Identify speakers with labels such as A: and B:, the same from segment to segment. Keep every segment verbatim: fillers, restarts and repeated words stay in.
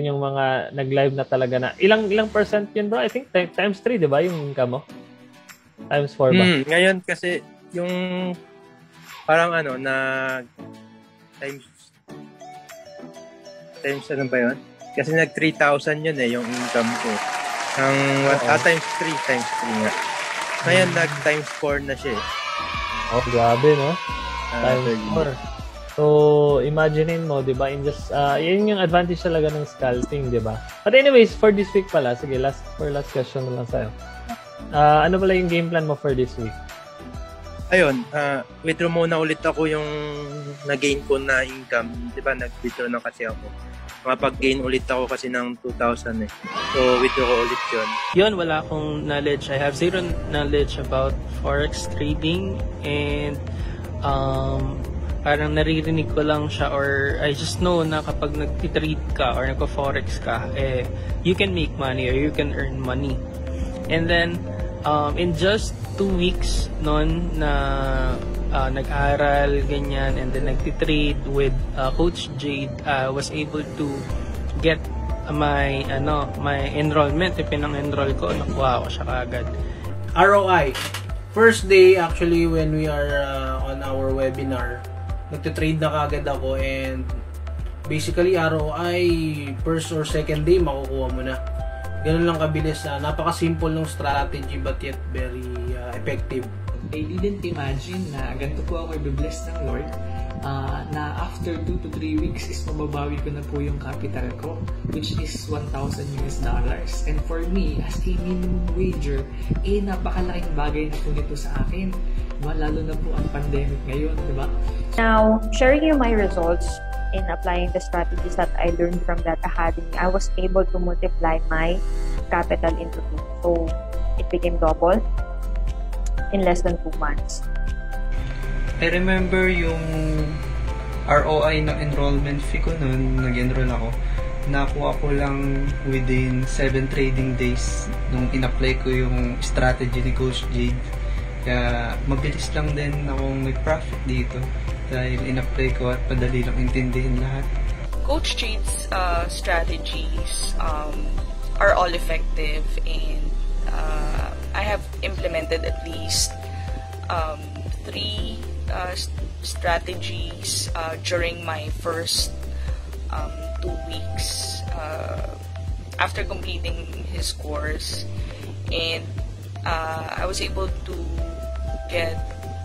A: yung mga nag-live na talaga na. Ilang ilang percent yun, bro? I think times three, di ba? Yung income mo? Times four ba?
B: Hmm, ngayon kasi yung parang ano na times times ano ba yun? Kasi nag three thousand yun eh yung income ko. Ang uh, ah, times three, times three nga. Ngayon nag times four na siya eh.
A: Oh, grabe, no?
B: Uh,
A: times four. So, imaginein mo, di ba? In just, uh, yun yung advantage talaga ng scalping, di ba? But anyways, for this week pala, sige, last for last question na lang sa'yo. Uh, ano pala yung game plan mo for this week?
B: Ayun, uh, withdraw muna ulit ako yung na-gain ko na income. Di ba, nag-withdraw na kasi ako. Mapag-gain ulit ako kasi ng two thousand eh. So, withdraw ko ulit yun.
C: Yun, wala akong knowledge. I have zero knowledge about forex trading and um, parang naririnig ko lang siya or I just know na kapag nag-trade ka or nagpa-forex ka, eh, you can make money or you can earn money. And then, um, in just two weeks noon na uh, nag-aral, ganyan, and then nag-trade with uh, Coach Jade, I uh, was able to get my, ano, my enrollment. Ipinang-enroll ko, nakuha ko siya kaagad.
D: R O I. First day, actually, when we are uh, on our webinar, nagtitrade na kaagad ako and basically R O I first or second day makukuha mo na. Ganun lang kabilis. Uh, napaka-simple ng strategy but yet very uh, effective.
E: I didn't imagine na ganito po ako i-bless ng Lord uh, na after two to three weeks is mababawi ko na po yung capital ko which is one thousand U S dollars. And for me, as a minimum wager, eh napakalaking bagay na po nito sa akin. Lalo na po ang pandemic ngayon, di ba?
F: Now, sharing you my results in applying the strategies that I learned from that academy, I was able to multiply my capital into two. So, it became double in less than two months.
G: I remember yung R O I ng enrollment fee ko noon, nag-enroll ako. Nakuha ko lang within seven trading days nung in-apply ko yung strategy ni Coach Jade. Kaya mabilis lang din akong may profit dito dahil in-apply ko at padali lang intindihin lahat.
H: Coach Jade's uh, strategies um, are all effective and uh, I have implemented at least um, three uh, strategies uh, during my first um, two weeks uh, after completing his course, and uh, I was able to get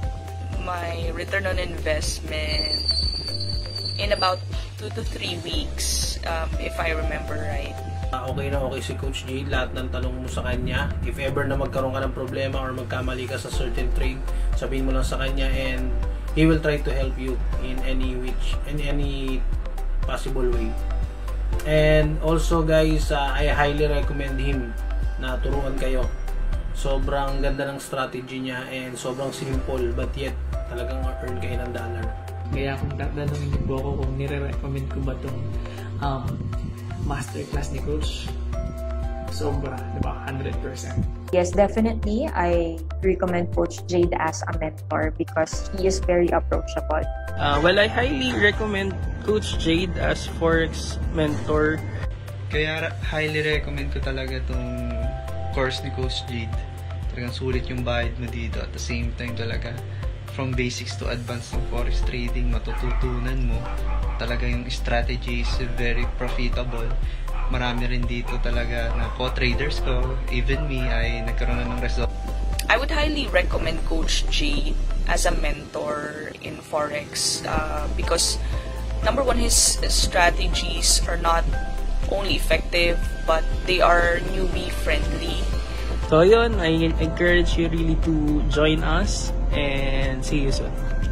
H: my return on investment in about two to three weeks, um, if I remember right.
D: Uh, okay na okay si Coach Jade, lahat ng tanong mo sa kanya. If ever na magkaroon ka ng problema or magkamali ka sa certain trade, sabihin mo lang sa kanya and he will try to help you in any which in any possible way. And also guys, uh, I highly recommend him na turuan kayo. Sobrang ganda ng strategy niya and sobrang simple but yet talagang earn kayo ng dollar.
E: Kaya kung tatanungin niyo po ako kung nire-recommend ko ba itong um, masterclass ni Coach, sobra, di ba? one hundred percent.
F: Yes, definitely. I recommend Coach Jade as a mentor because he is very approachable.
C: Uh, well, I highly recommend Coach Jade as Forex mentor.
G: Kaya highly recommend ko talaga itong course ni Coach Jade. Talagang sulit yung bayad mo dito. At the same time talaga, from basics to advanced ng forex trading, matututunan mo. Talaga yung strategy is very profitable. Marami rin dito talaga na co-traders ko, even me, ay nagkaroon na ng result.
H: I would highly recommend Coach Jade as a mentor in forex uh, because number one, his strategies are not only effective but they are newbie friendly.
C: So yun, I encourage you really to join us and see you soon.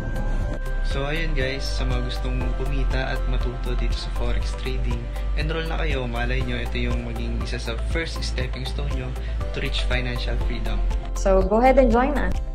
G: So ayun guys, sa mga gustong kumita at matuto dito sa forex trading, enroll na kayo. Malay nyo, ito yung maging isa sa first stepping stone nyo to reach financial freedom.
F: So go ahead and join us.